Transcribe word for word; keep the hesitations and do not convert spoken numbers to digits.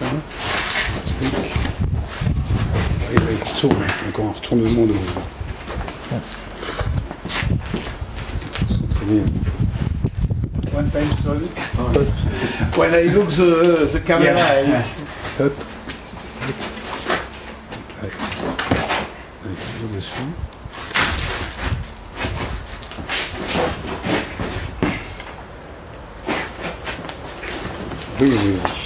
Et là, il retourne, encore un retournement de... C'est très bien. One time, sorry. When I look the, the camera, yeah. It's... Hop. Allez. Allez, on va dessus. Oui, oui, oui.